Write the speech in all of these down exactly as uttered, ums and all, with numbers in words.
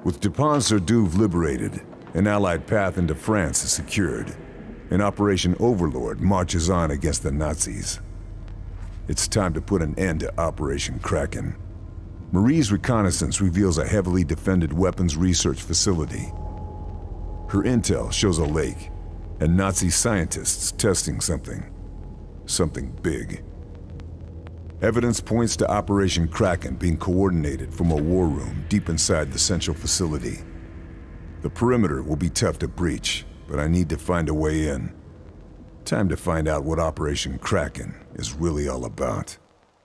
With Dupont-Zerduv liberated, an Allied path into France is secured, and Operation Overlord marches on against the Nazis. It's time to put an end to Operation Kraken. Marie's reconnaissance reveals a heavily defended weapons research facility. Her intel shows a lake, and Nazi scientists testing something. Something big. Evidence points to Operation Kraken being coordinated from a war room deep inside the central facility. The perimeter will be tough to breach, but I need to find a way in. Time to find out what Operation Kraken is really all about.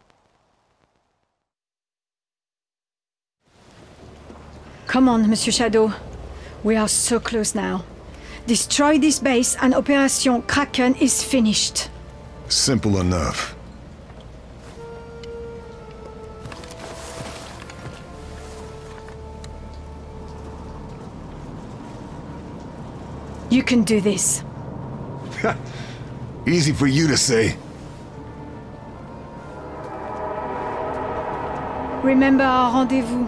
Come on, Monsieur Shadow. We are so close now. Destroy this base and Operation Kraken is finished. Simple enough. You can do this. Easy for you to say. Remember our rendezvous.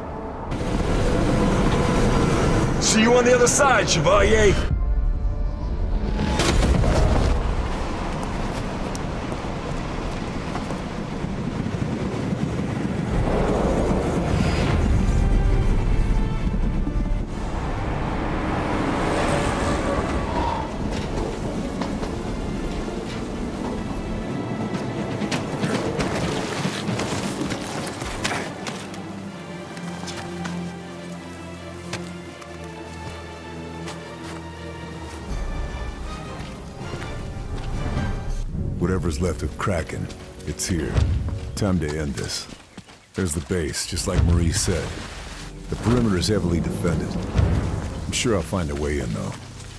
See you on the other side, Chevalier! Whatever's left of Kraken, it's here. Time to end this. There's the base, just like Marie said. The perimeter is heavily defended. I'm sure I'll find a way in, though.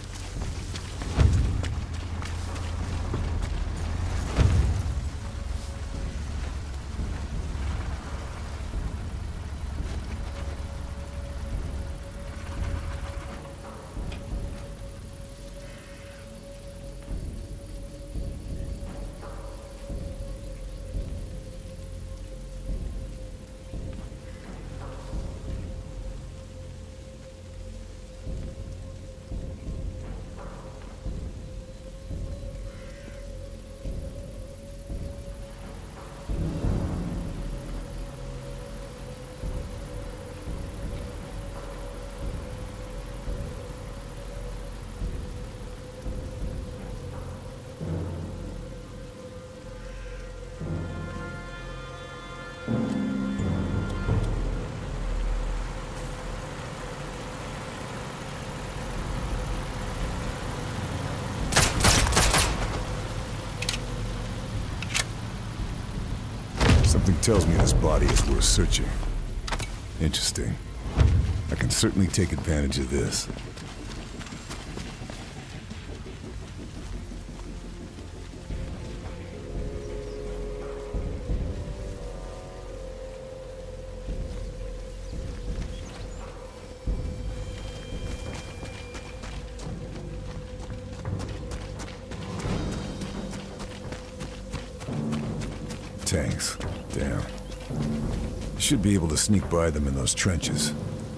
Something tells me this body is worth searching. Interesting. I can certainly take advantage of this. Tanks. Damn. Should be able to sneak by them in those trenches.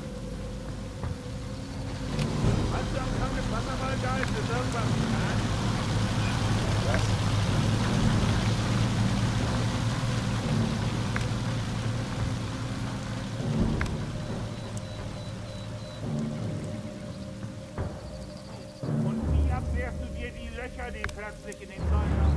Und wie abwehrst du dir die Löcher, die plötzlich in den Säulen?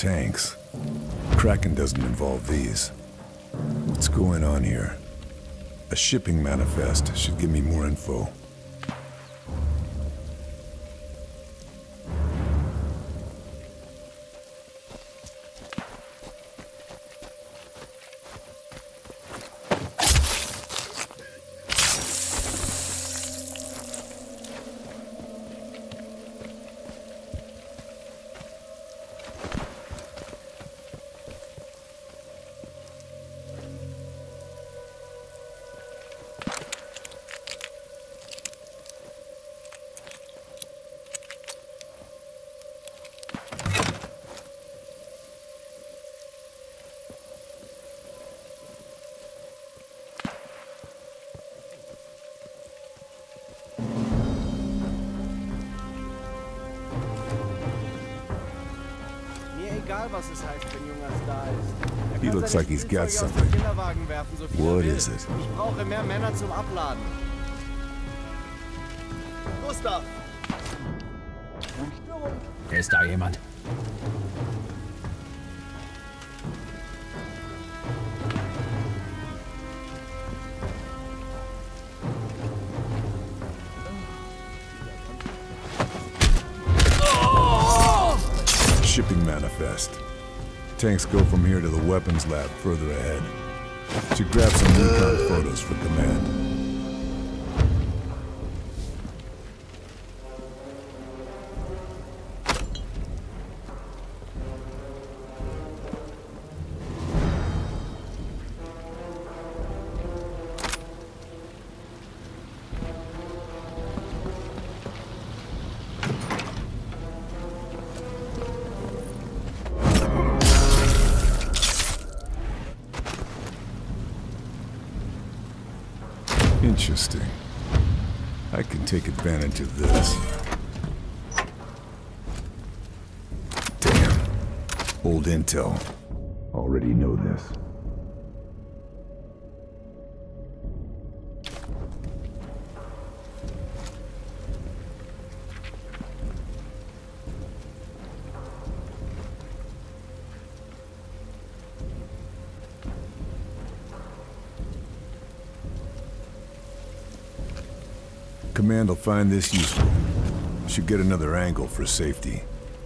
tanks. Kraken doesn't involve these. What's going on here? A shipping manifest should give me more info. Egal, was es heißt, wenn Jonas da ist. He looks like he's got something. What is it? Ich brauche mehr Männer zum Abladen. Gustav! Ist da jemand? Shipping manifest. Tanks go from here to the weapons lab further ahead. Should grab some recon photos for command. Interesting. I can take advantage of this. Damn. Old intel. Already know this. Command will find this useful. Should get another angle for safety.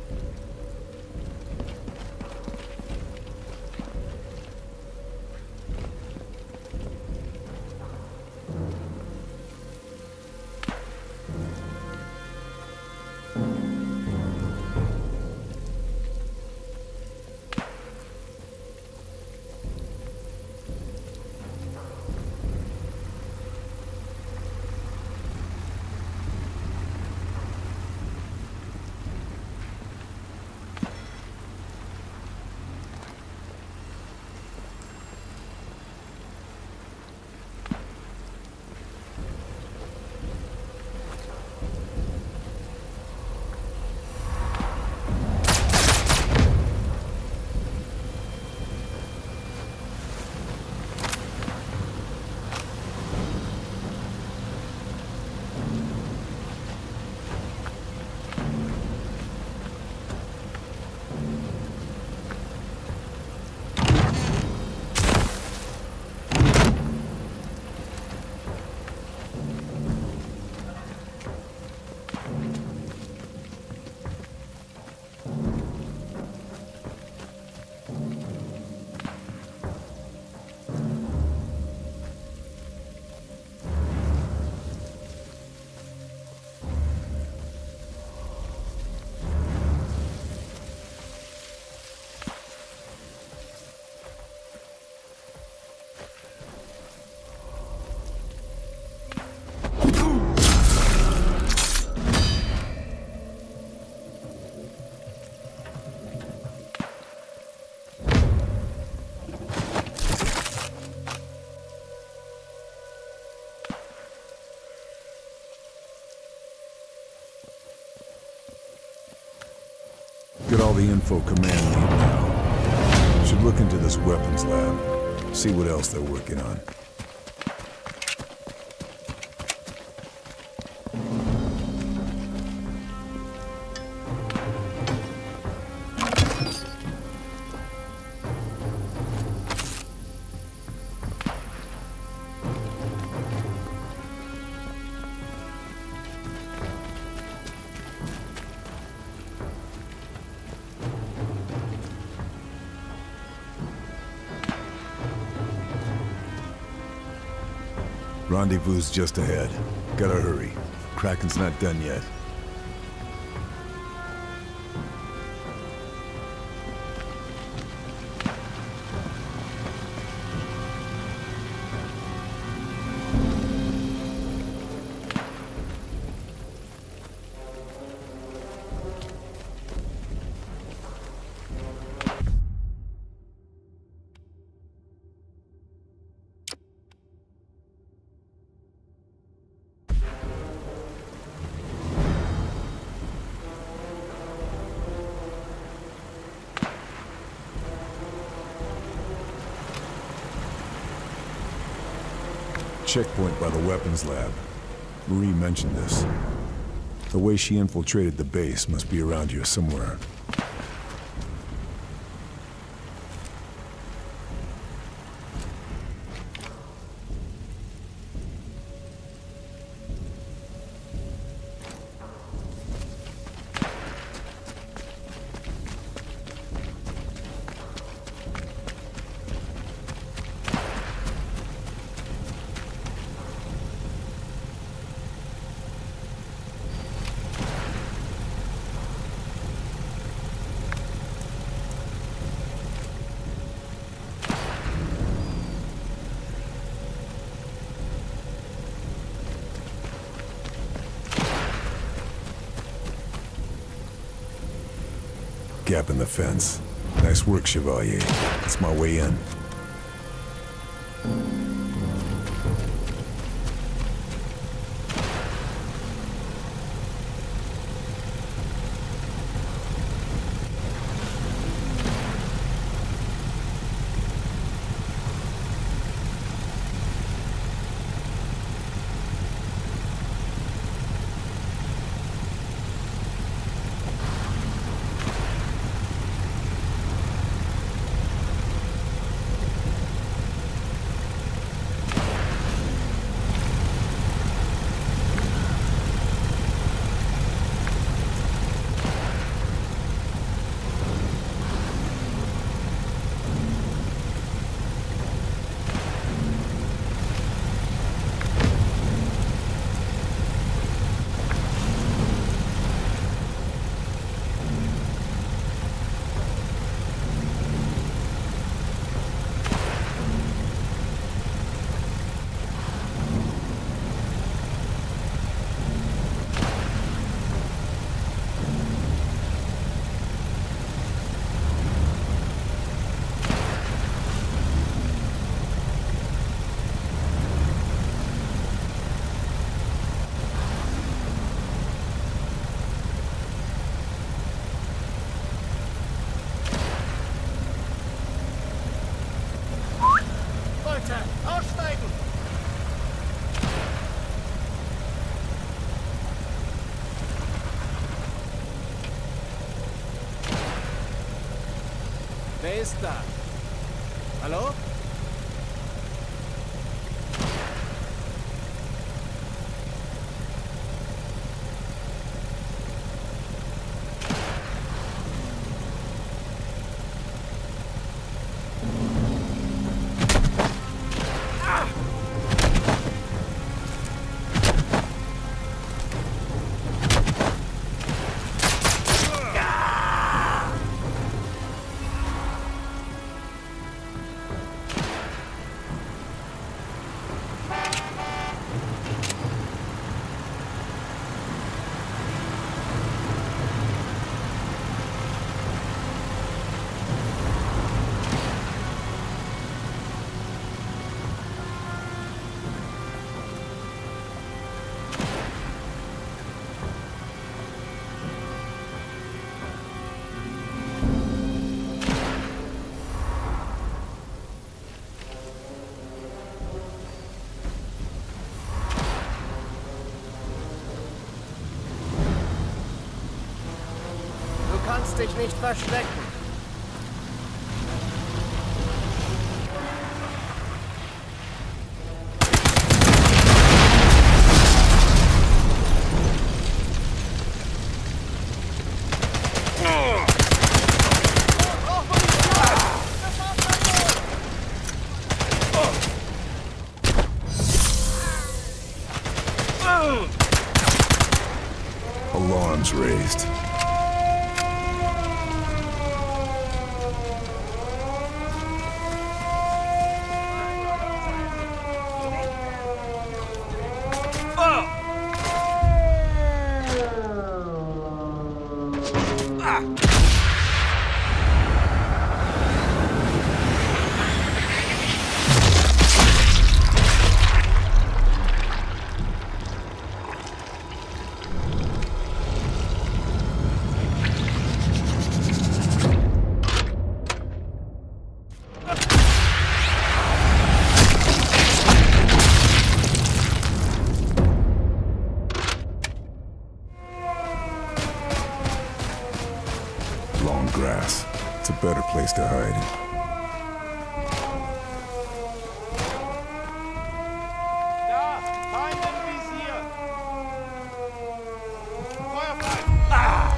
Get all the info command need now. Should look into this weapons lab. See what else they're working on. Rendezvous's just ahead. Gotta hurry. Kraken's not done yet. Checkpoint by the weapons lab. Marie mentioned this. The way she infiltrated the base must be around here somewhere. Gap in the fence. Nice work, Chevalier. That's my way in. Aussteigen! Wer ist da? Hallo? Du kannst dich nicht verstecken. Alarms raised. Long grass. It's a better place to hide. Da! Feinde im Visier! Feuer frei! Ah!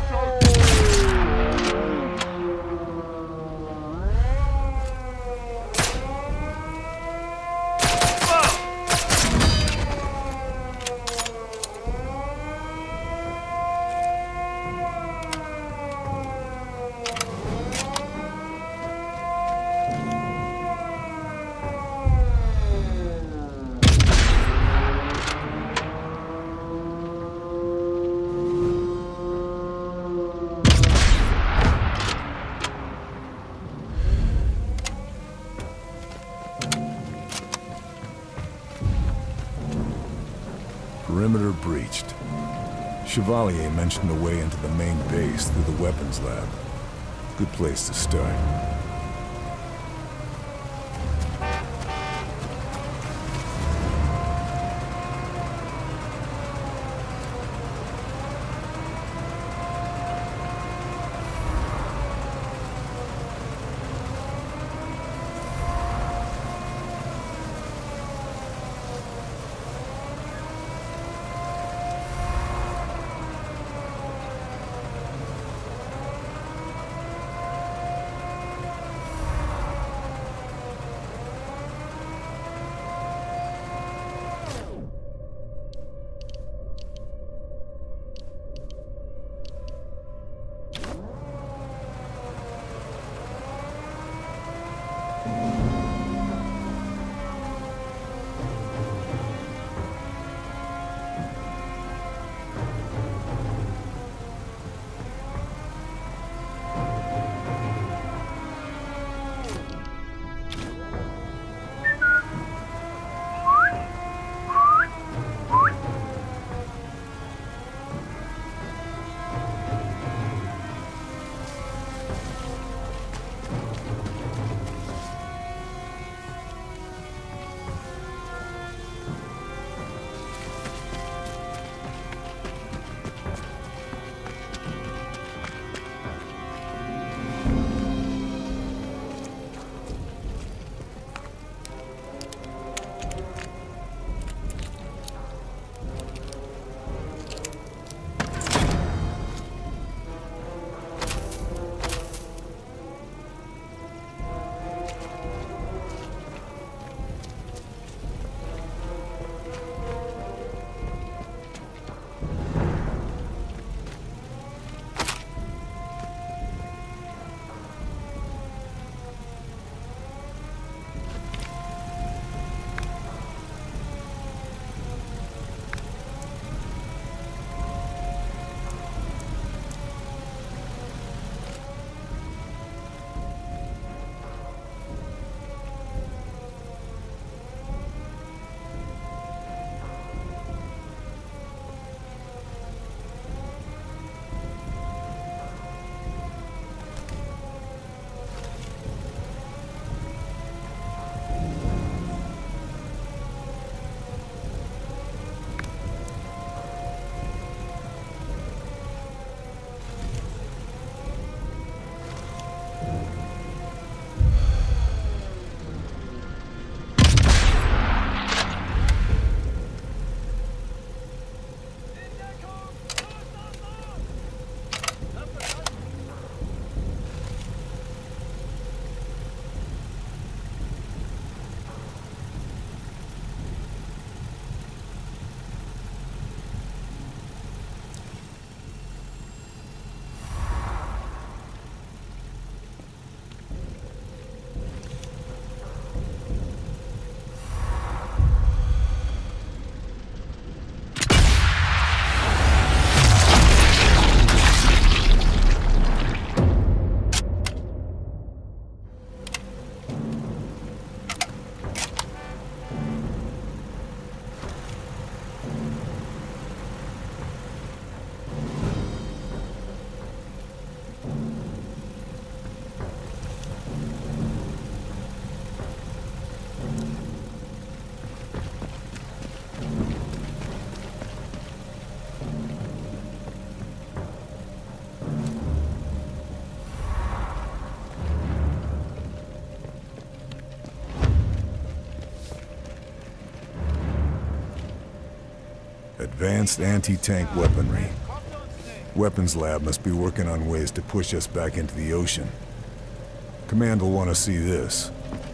Perimeter breached. Chevalier mentioned a way into the main base through the weapons lab. Good place to start. Advanced anti-tank weaponry. Weapons lab must be working on ways to push us back into the ocean. Command will want to see this.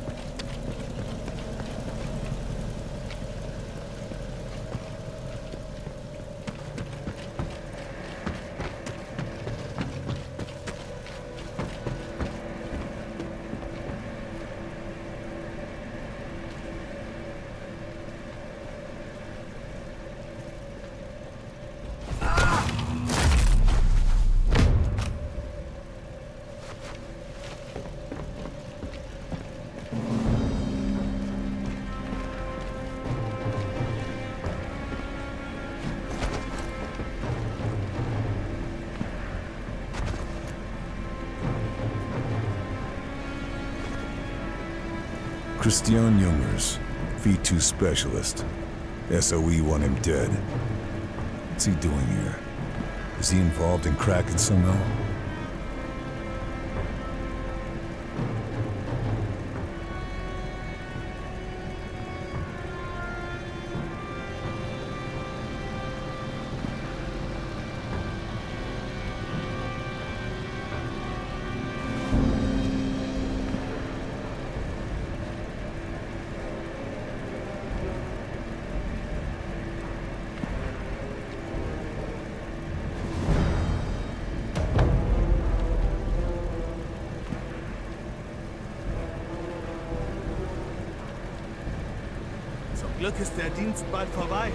Christian Jungers, V two specialist. S O E want him dead. What's he doing here? Is he involved in Kraken somehow? Zum Glück ist der Dienst bald vorbei.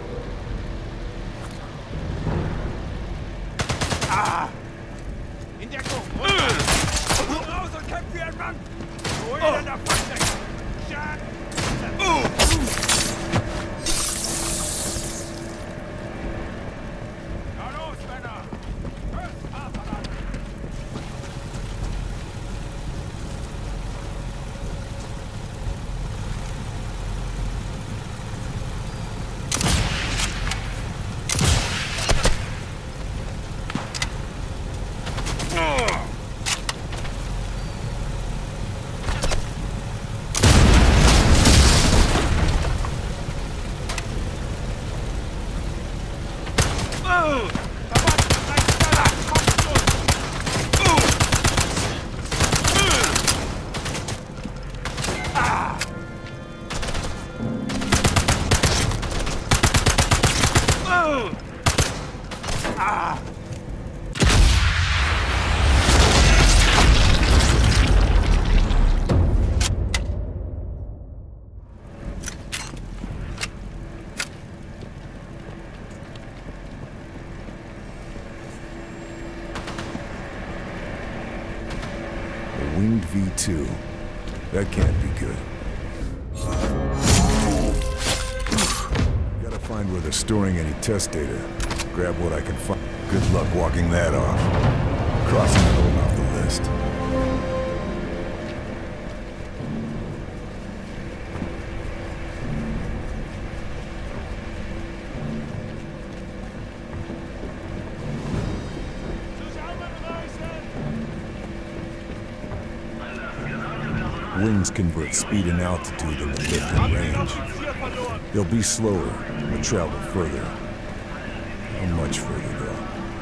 Ah! In Deckung! Komm raus und kämpf wie ein Mann! Wo ihr denn davon weg? Schaden! Na los, Männer! Hört ab, Mann! Winged V two. That can't be good. Gotta find where they're storing any test data. Grab what I can find. Good luck walking that off. Crossing that one off the list. Wings convert speed and altitude into lift and range. They'll be slower, but travel further. How much further, though?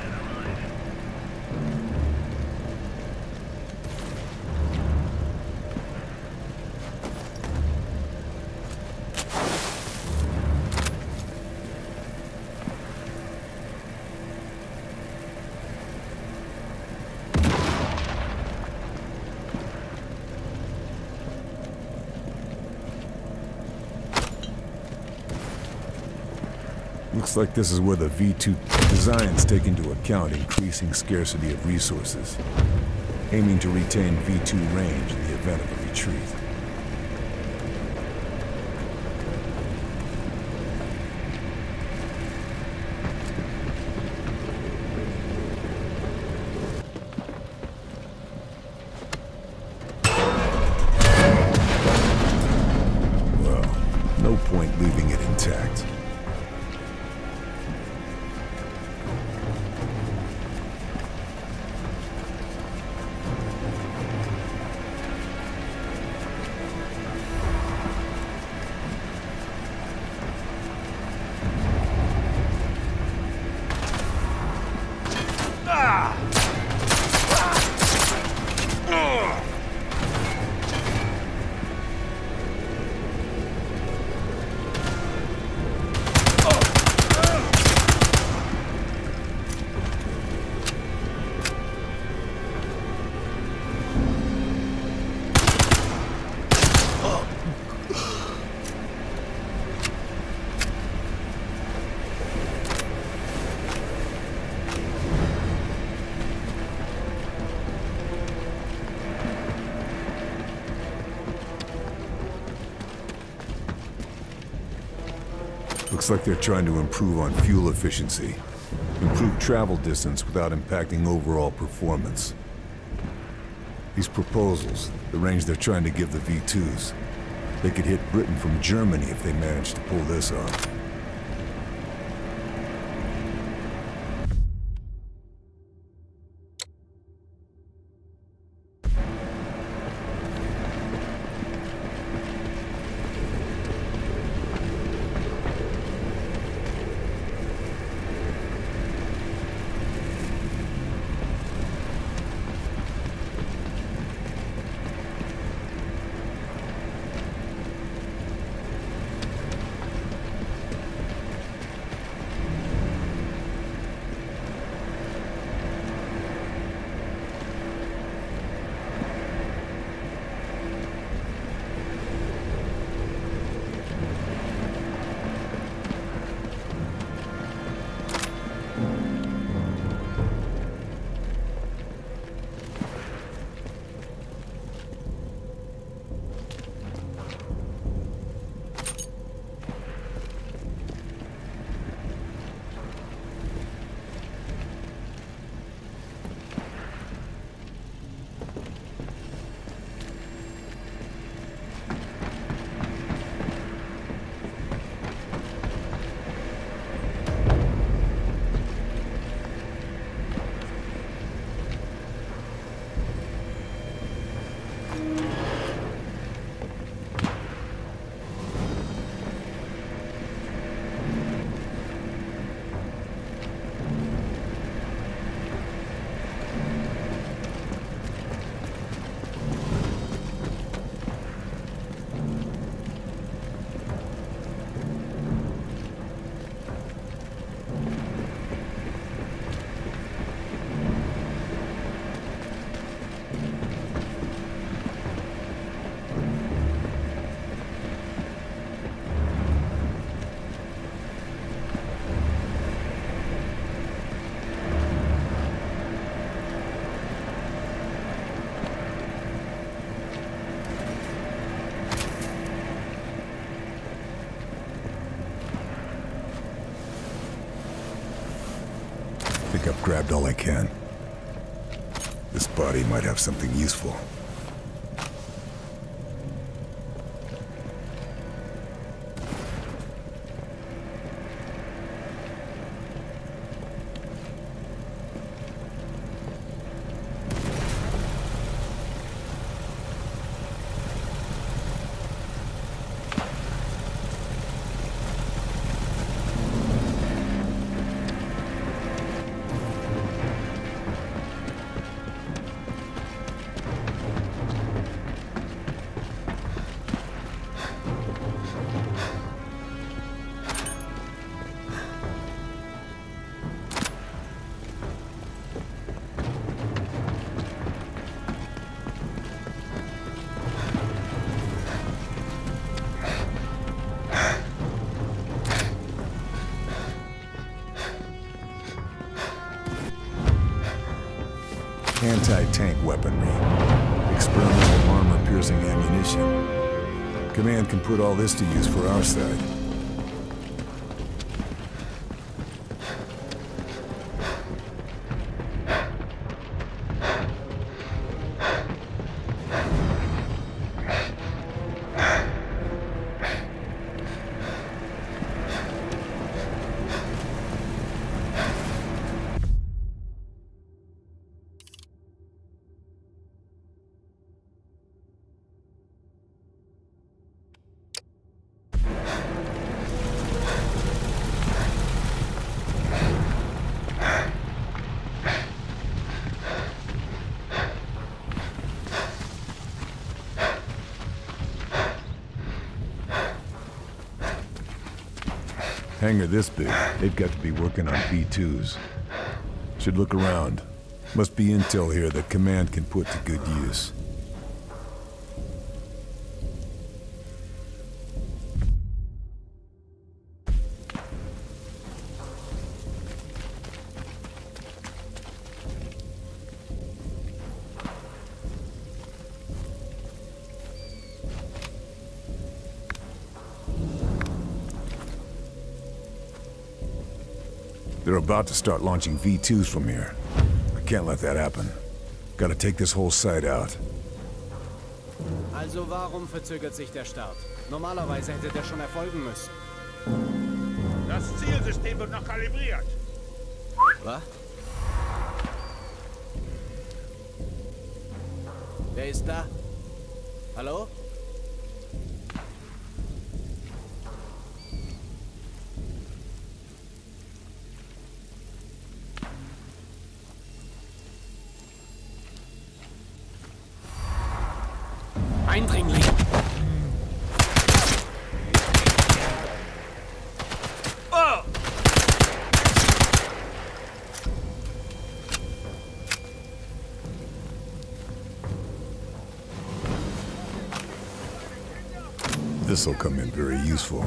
Looks like this is where the V two designs take into account increasing scarcity of resources, aiming to retain V two range in the event of a retreat. Well, no point leaving it intact. Looks like they're trying to improve on fuel efficiency. Improve travel distance without impacting overall performance. These proposals, the range they're trying to give the V twos, they could hit Britain from Germany if they manage to pull this off. I think I've grabbed all I can. This body might have something useful. Anti-tank weaponry. Experimental armor-piercing ammunition. Command can put all this to use for our side. hangar this big, they've got to be working on V twos. Should look around. Must be intel here that Command can put to good use. They're about to start launching V twos from here. I can't let that happen. Gotta take this whole site out. Also warum verzögert sich der Start? Normalerweise hätte der schon erfolgen müssen. Das Zielsystem wird noch kalibriert. Was? Wer ist da? Hallo? Eindringling! Oh! This'll come in very useful.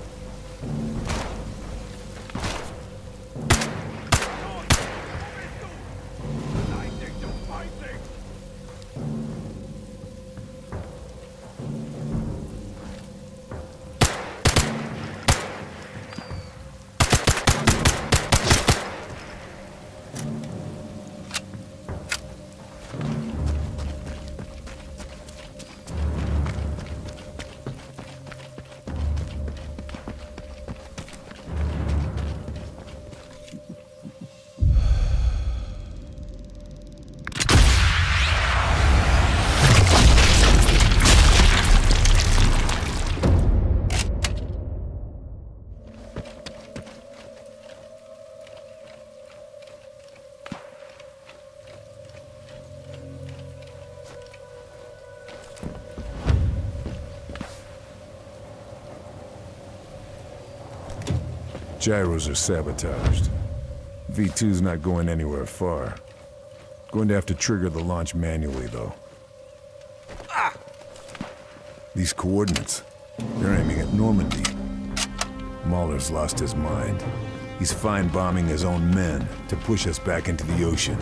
Gyros are sabotaged. V two's not going anywhere far. Going to have to trigger the launch manually, though. Ah! These coordinates, they're aiming at Normandy. Mahler's lost his mind. He's fine bombing his own men to push us back into the ocean.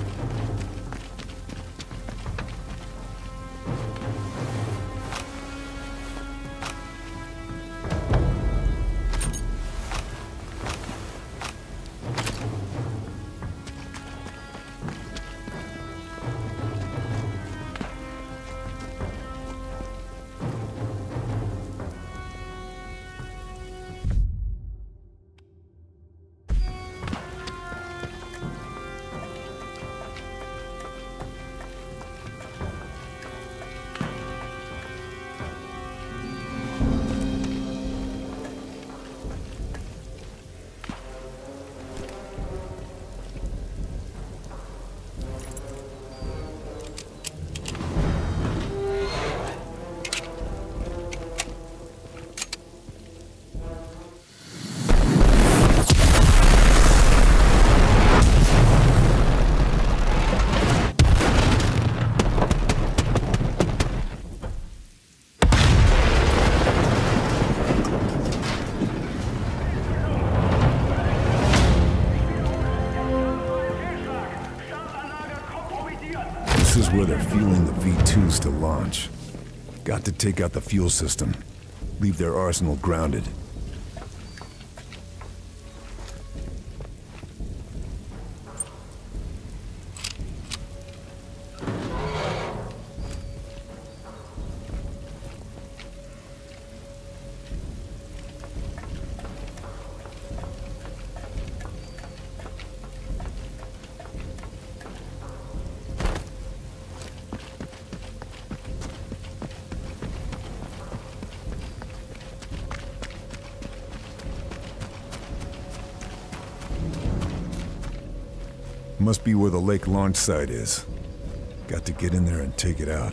This is where they're fueling the V twos to launch. Got to take out the fuel system. Leave their arsenal grounded. Must be where the lake launch site is. Got to get in there and take it out.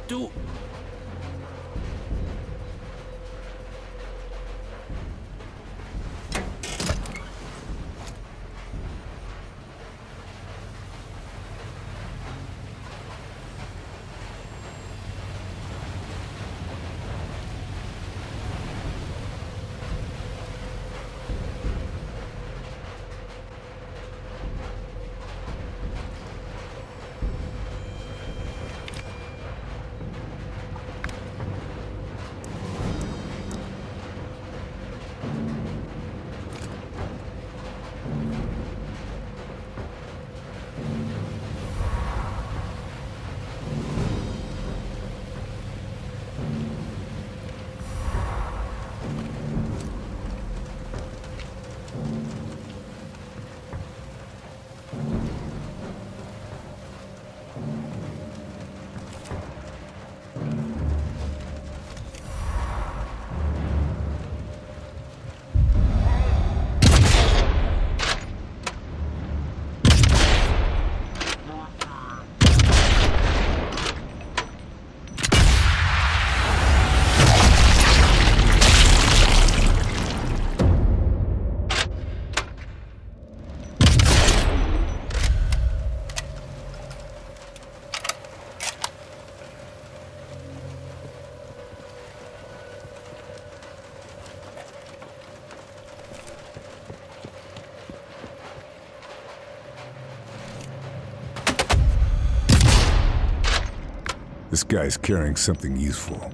Du... This guy's carrying something useful.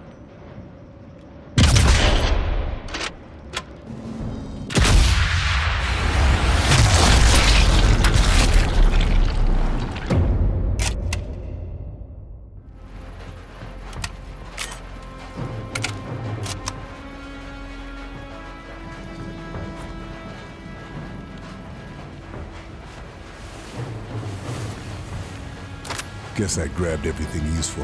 Guess I grabbed everything useful.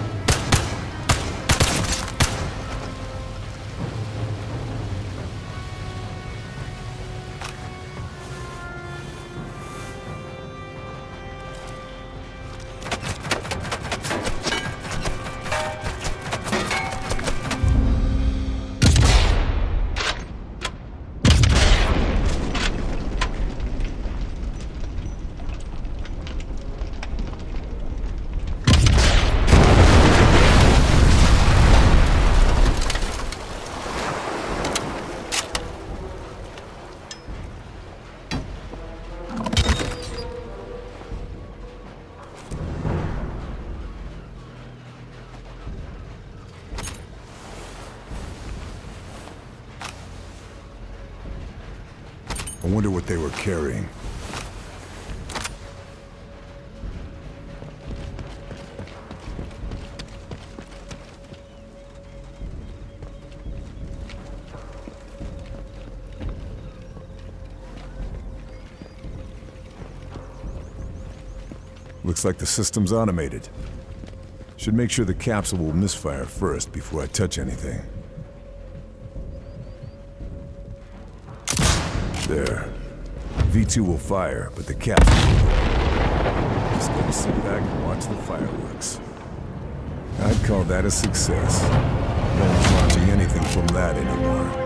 I wonder what they were carrying. Looks like the system's automated. Should make sure the capsule will misfire first before I touch anything. There. V two will fire, but the capsule will. Just gonna sit back and watch the fireworks. I'd call that a success. No one's launching anything from that anymore.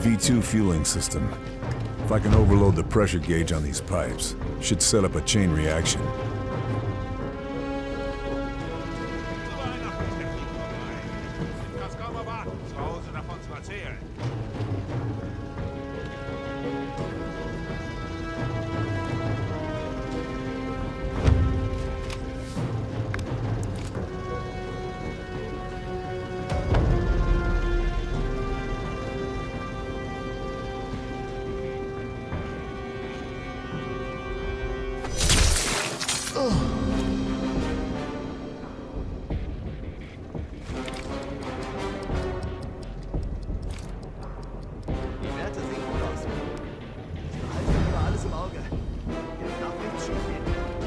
V two fueling system. If I can overload the pressure gauge on these pipes, should set up a chain reaction. Kannst kaum erwarten, zu Hause davon zu erzählen. Die Werte sehen gut aus. Ich behalte lieber alles im Auge. Hier darf nichts schief gehen.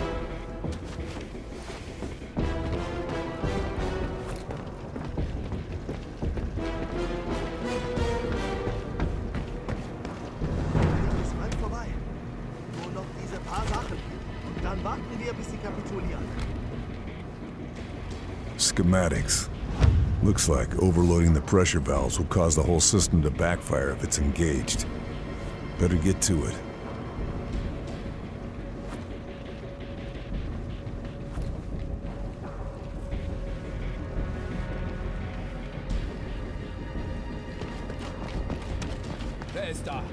Es ist bald vorbei. Nur noch diese paar Sachen. Und dann warten wir, bis sie kapitulieren. Schematics. Looks like overloading the pressure valves will cause the whole system to backfire if it's engaged. Better get to it. Wer ist da?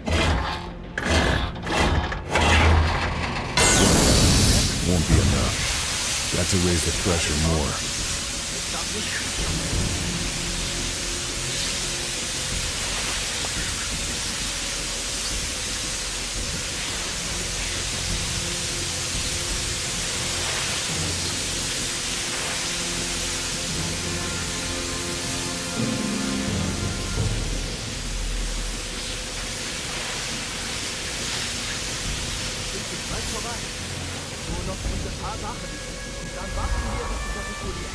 Won't be enough. Got to raise the pressure more. Bald vorbei. Nur noch diese paar Sachen. Und dann warten wir, bis sie kapitulieren.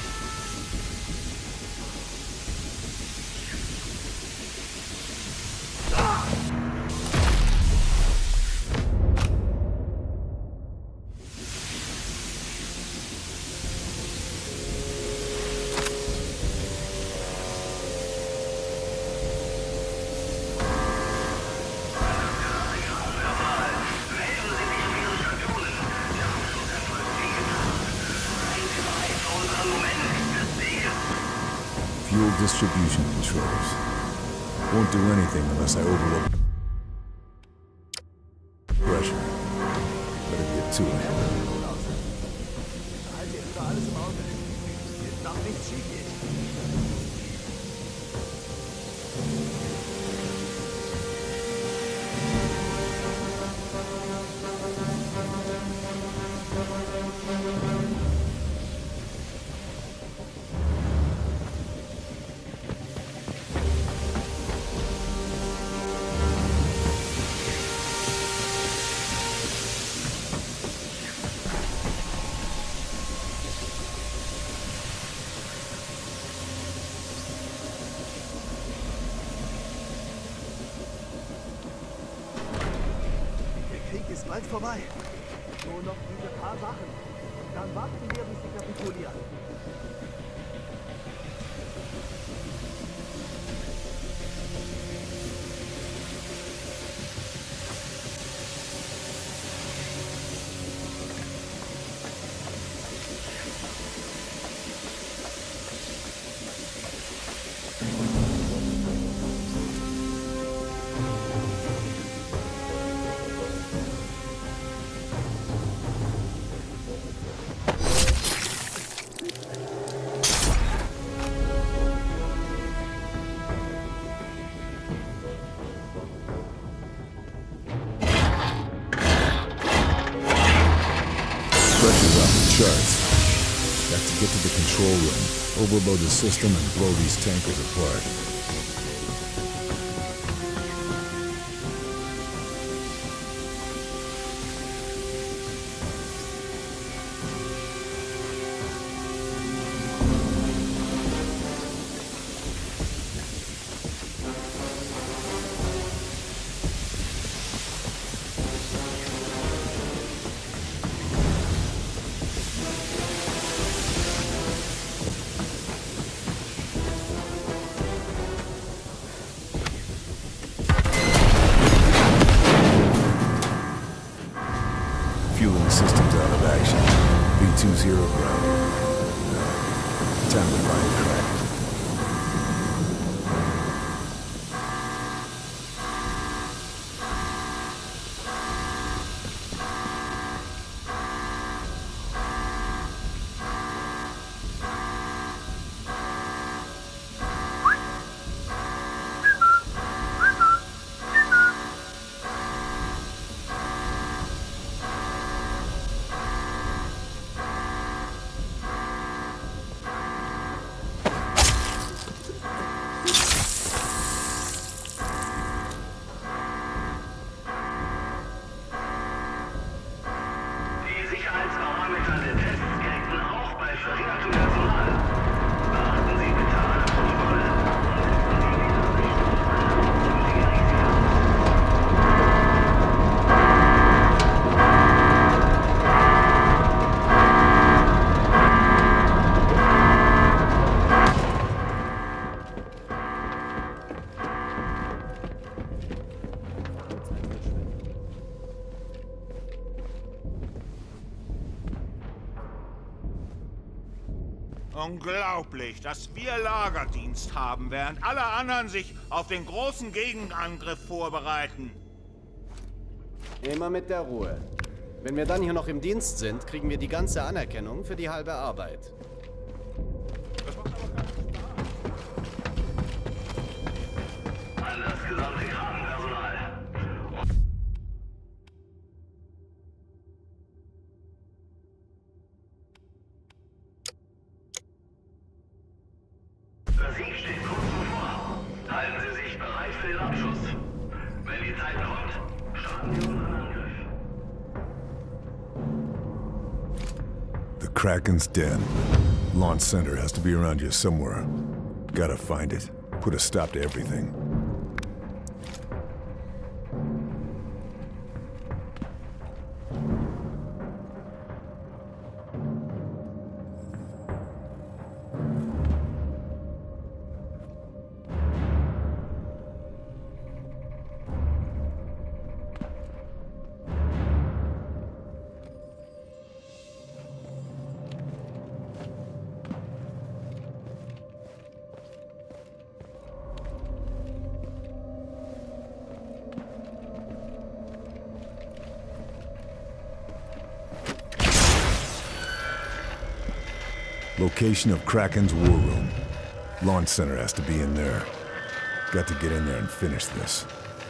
Fuel distribution controls. Won't do anything unless I overload pressure. Better get to it. Behalte lieber alles im Auge. Hier darf nichts schief gehen. Der Krieg ist bald vorbei. Nur noch diese paar Sachen. Und dann warten wir, bis sie kapitulieren. Pressure's off the charts. Got to get to the control room, overload the system, and blow these tankers apart. Refueling systems out of action. V two zero ground. Time to find Kraken. Unglaublich, dass wir Lagerdienst haben, während alle anderen sich auf den großen Gegenangriff vorbereiten. Immer mit der Ruhe. Wenn wir dann hier noch im Dienst sind, kriegen wir die ganze Anerkennung für die halbe Arbeit. Das macht aber keinen Spaß. An das gesamte Krankenpersonal. Der Sieg steht kurz bevor. Halten Sie sich bereit für den Abschuss. Wenn die Zeit kommt, starten wir unseren Angriff. The Kraken's den. Launch Center has to be around here somewhere. Gotta find it. Put a stop to everything. Location of Kraken's war room. Launch Center has to be in there. Got to get in there and finish this.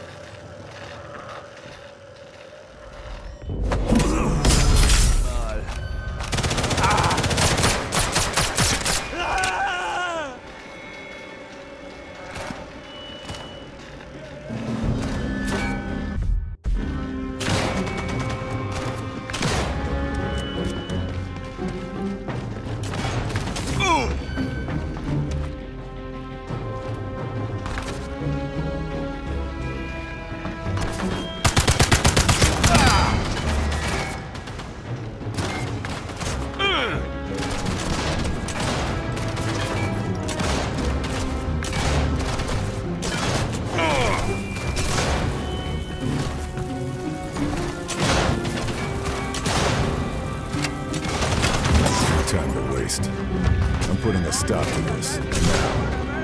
Time to waste. I'm putting a stop to this now.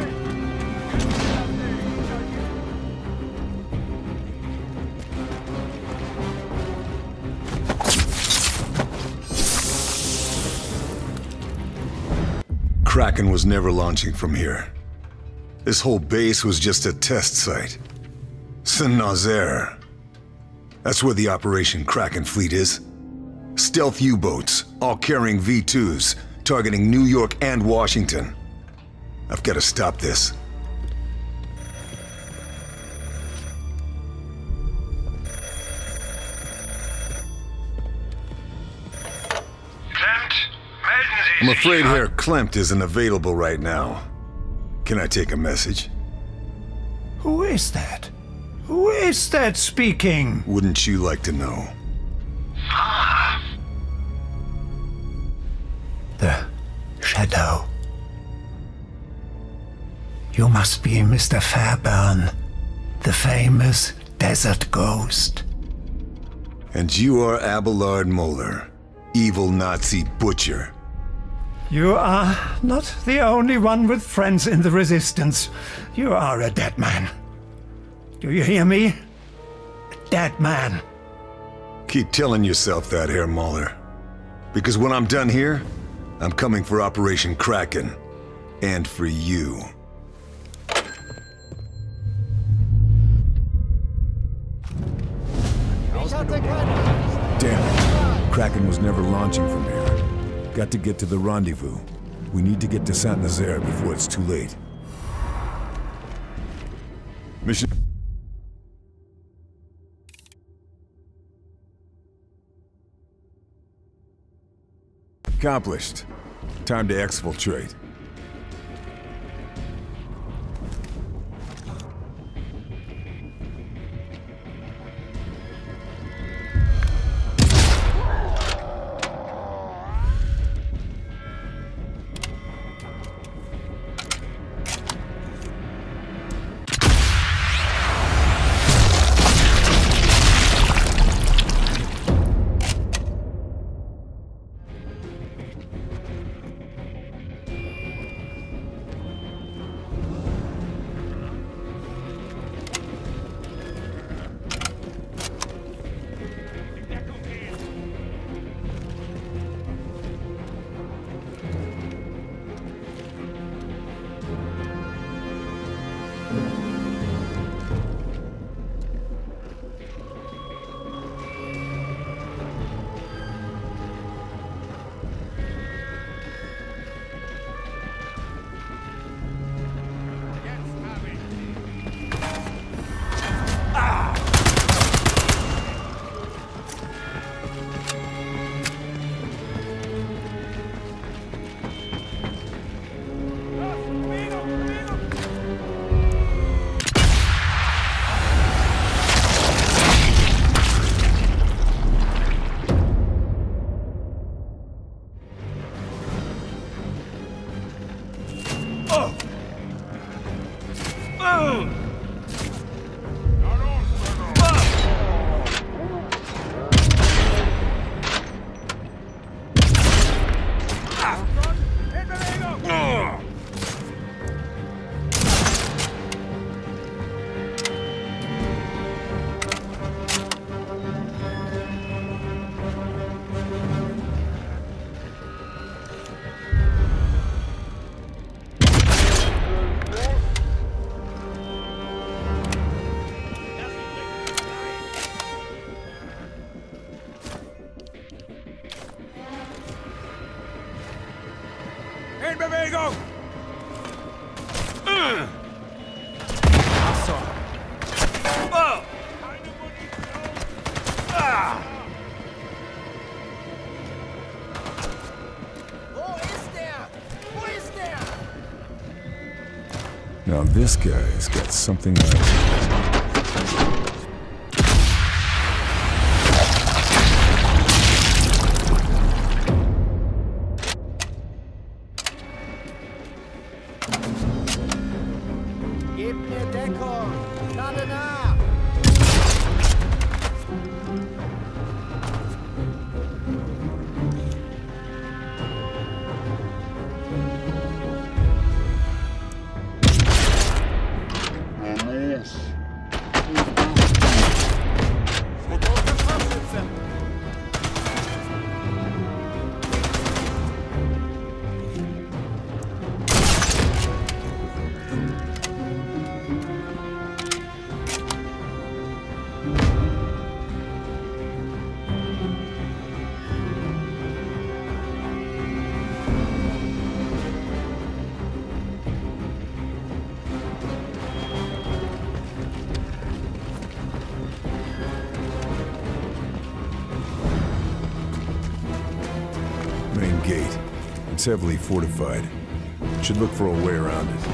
Kraken was never launching from here. This whole base was just a test site. Saint-Nazaire. That's where the Operation Kraken fleet is. Stealth U-boats, all carrying V twos, targeting New York and Washington. I've got to stop this. I'm afraid Herr Klempt isn't available right now. Can I take a message? Who is that? Who is that speaking? Wouldn't you like to know? The Shadow. You must be Mister Fairburn, the famous desert ghost. And you are Abelard Moeller, evil Nazi butcher. You are not the only one with friends in the Resistance. You are a dead man. Do you hear me? A dead man. Keep telling yourself that, Herr Moeller. Because when I'm done here, I'm coming for Operation Kraken. And for you. Damn it. Kraken was never launching from here. Got to get to the rendezvous. We need to get to Saint-Nazaire before it's too late. Mission... accomplished. Time to exfiltrate. In Bewegung! Uh. So. Oh. Ah. Wo ist der? Wo ist der? Now this guy's got something like... Gebt mir Deckung! Lade nach! Main gate. It's heavily fortified. Should look for a way around it.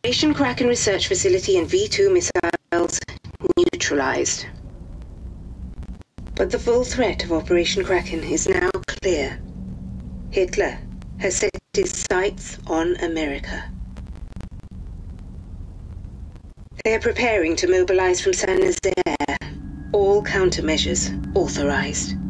Operation Kraken Research Facility and V two missiles neutralized. But the full threat of Operation Kraken is now clear. Hitler has set his sights on America. They are preparing to mobilize from Saint-Nazaire. All countermeasures authorized.